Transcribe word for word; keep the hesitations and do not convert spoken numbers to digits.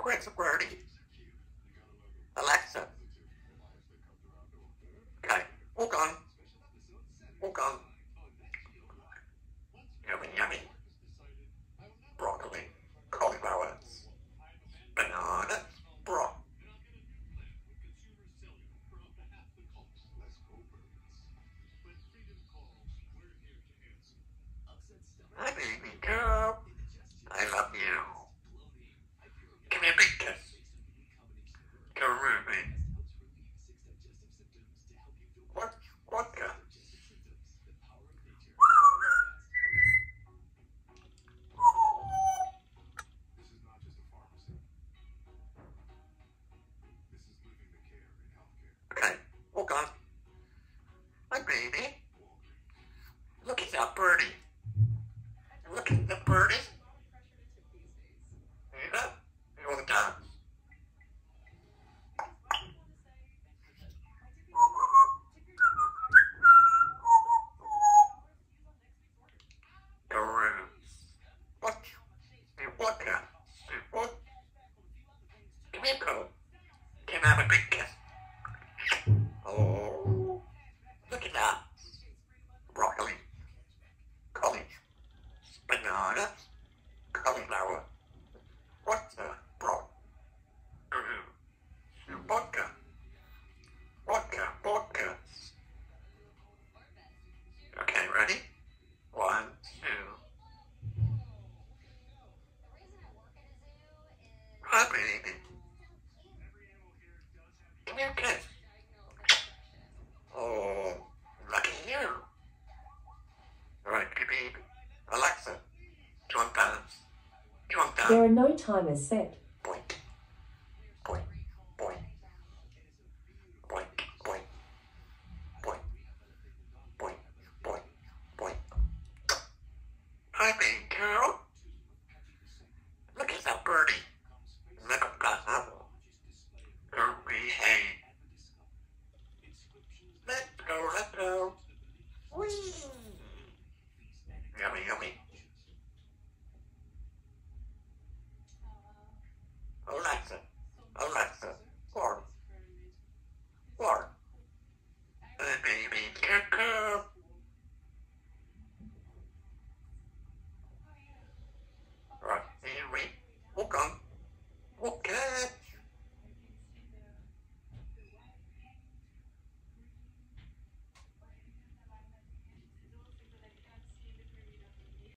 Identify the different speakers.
Speaker 1: Where's the birdie? Alexa. Okay, hold on. Hold on. Yummy, yummy. Broccoli, cauliflower, banana, broth. Hi, baby girl. I love you. Give me a big kiss. Go Ruby. What? Vodka. Okay, hold on. Hi, baby. Look at that birdie. Look at the birdie. Yeah, all the time. Go around. What? Hey, vodka. Hey, what? Come here, girl. Can I have a big kiss? Oh, look at that. Broccoli, cauliflower, banana, cauliflower. What's the broth? Mm-hmm. Vodka, vodka, vodka. Okay, ready? One, two. Hi, baby. Give me a kiss. Oh, lucky you. Alright, baby. Alexa, do you want dance? Do you want dance?
Speaker 2: There are no timers set.
Speaker 1: Boink. Boink. Boink. Boink. Boink. Boink. Boink. Boink. Boink. Hi, baby girl. Look at that birdie. Look at that apple. Hurry, hey. Let's go, let's go. Whee! Yummy, yummy. Alexa, Alexa, Clark, Clark. Hey, baby, cuckoo. Right, here we, walk on, walk it.